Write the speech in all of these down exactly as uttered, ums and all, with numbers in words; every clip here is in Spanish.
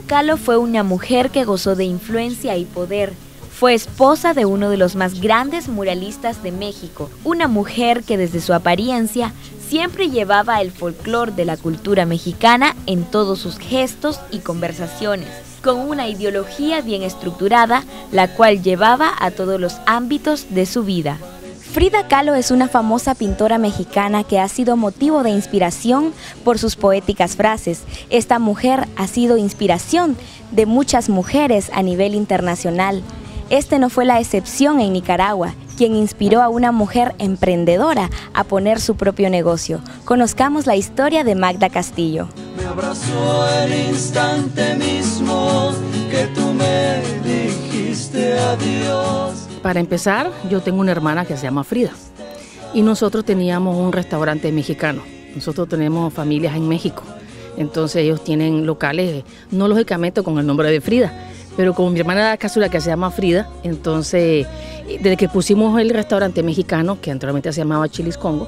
Kahlo fue una mujer que gozó de influencia y poder. Fue esposa de uno de los más grandes muralistas de México, una mujer que desde su apariencia siempre llevaba el folclore de la cultura mexicana en todos sus gestos y conversaciones, con una ideología bien estructurada, la cual llevaba a todos los ámbitos de su vida. Frida Kahlo es una famosa pintora mexicana que ha sido motivo de inspiración por sus poéticas frases. Esta mujer ha sido inspiración de muchas mujeres a nivel internacional. Este no fue la excepción en Nicaragua, quien inspiró a una mujer emprendedora a poner su propio negocio. Conozcamos la historia de Magda Castillo. Me abrazó el instante mismo que tú me dijiste adiós. Para empezar, yo tengo una hermana que se llama Frida y nosotros teníamos un restaurante mexicano. Nosotros tenemos familias en México, entonces ellos tienen locales, no lógicamente con el nombre de Frida, pero como mi hermana Casula que se llama Frida, entonces desde que pusimos el restaurante mexicano, que anteriormente se llamaba Chilis Congo,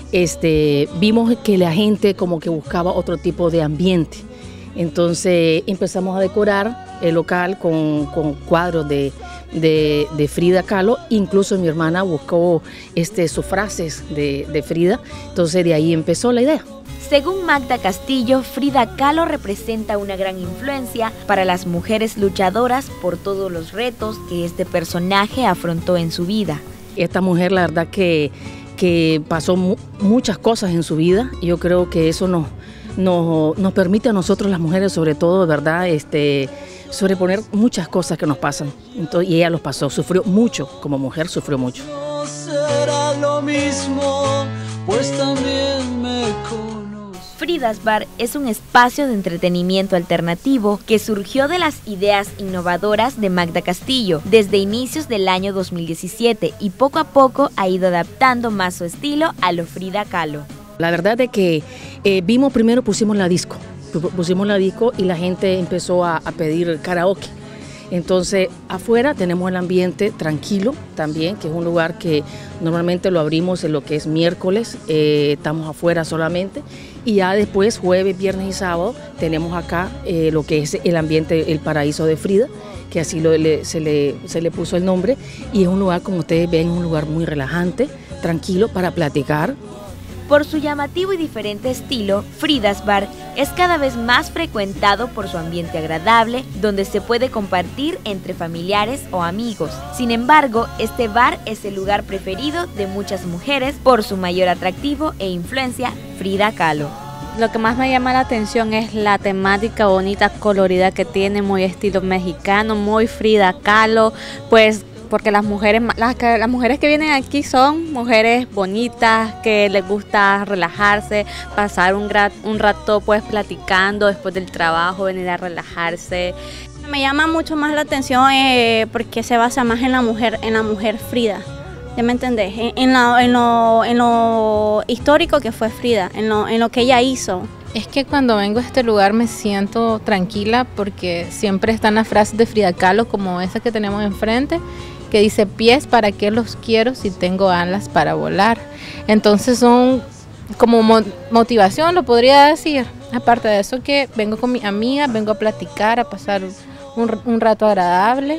este, vimos que la gente como que buscaba otro tipo de ambiente. Entonces empezamos a decorar el local con, con cuadros de, de, de Frida Kahlo. Incluso mi hermana buscó este, sus frases de, de Frida, entonces de ahí empezó la idea. Según Magda Castillo, Frida Kahlo representa una gran influencia para las mujeres luchadoras por todos los retos que este personaje afrontó en su vida. Esta mujer, la verdad que, que pasó mu muchas cosas en su vida y yo creo que eso nos, nos, nos permite a nosotros las mujeres, sobre todo, ¿verdad?, este, sobreponer muchas cosas que nos pasan. Entonces, y ella los pasó, sufrió mucho, como mujer sufrió mucho. No será lo mismo, pues también me conozco. Frida's Bar es un espacio de entretenimiento alternativo que surgió de las ideas innovadoras de Magda Castillo desde inicios del año dos mil diecisiete y poco a poco ha ido adaptando más su estilo a lo Frida Kahlo. La verdad es que eh, vimos primero, pusimos la disco, pusimos la disco y la gente empezó a, a pedir karaoke. Entonces afuera tenemos el ambiente tranquilo también, que es un lugar que normalmente lo abrimos en lo que es miércoles, eh, estamos afuera solamente, y ya después jueves, viernes y sábado tenemos acá eh, lo que es el ambiente, el paraíso de Frida, que así lo, le, se, le, se le puso el nombre, y es un lugar, como ustedes ven, un lugar muy relajante, tranquilo para platicar. Por su llamativo y diferente estilo, Frida's Bar es cada vez más frecuentado por su ambiente agradable, donde se puede compartir entre familiares o amigos. Sin embargo, este bar es el lugar preferido de muchas mujeres por su mayor atractivo e influencia, Frida Kahlo. Lo que más me llama la atención es la temática bonita, colorida que tiene, muy estilo mexicano, muy Frida Kahlo, pues porque las mujeres, las, las mujeres que vienen aquí son mujeres bonitas, que les gusta relajarse, pasar un, un rato pues platicando después del trabajo, venir a relajarse. Me llama mucho más la atención eh, porque se basa más en la mujer, en la mujer Frida. ¿Ya me entendés? En, en, lo, en, lo, en lo histórico que fue Frida, en lo, en lo que ella hizo. Es que cuando vengo a este lugar me siento tranquila porque siempre están las frases de Frida Kahlo como esa que tenemos enfrente, que dice: pies, ¿para qué los quiero si tengo alas para volar? Entonces son como mo motivación, lo podría decir. Aparte de eso, que vengo con mi amiga, vengo a platicar, a pasar un, un rato agradable.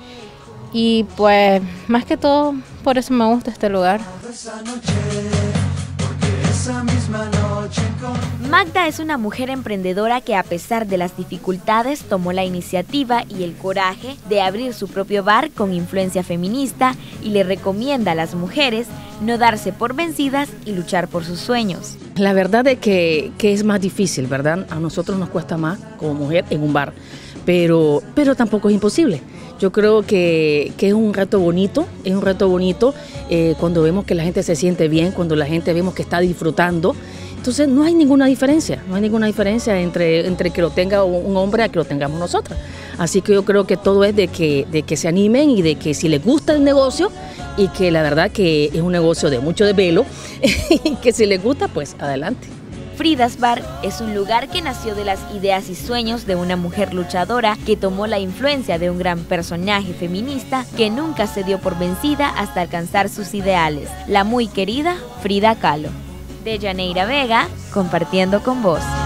Y pues, más que todo, por eso me gusta este lugar. Magda es una mujer emprendedora que, a pesar de las dificultades, tomó la iniciativa y el coraje de abrir su propio bar con influencia feminista y le recomienda a las mujeres no darse por vencidas y luchar por sus sueños. La verdad es que, que es más difícil, ¿verdad? A nosotros nos cuesta más como mujer en un bar, pero, pero tampoco es imposible. Yo creo que, que es un reto bonito, es un reto bonito eh, cuando vemos que la gente se siente bien, cuando la gente vemos que está disfrutando. Entonces no hay ninguna diferencia, no hay ninguna diferencia entre, entre que lo tenga un hombre a que lo tengamos nosotras. Así que yo creo que todo es de que, de que se animen y de que si les gusta el negocio, y que la verdad que es un negocio de mucho desvelo, y que si les gusta, pues adelante. Frida's Bar es un lugar que nació de las ideas y sueños de una mujer luchadora que tomó la influencia de un gran personaje feminista que nunca se dio por vencida hasta alcanzar sus ideales, la muy querida Frida Kahlo. De Yaneira Vega, compartiendo con vos.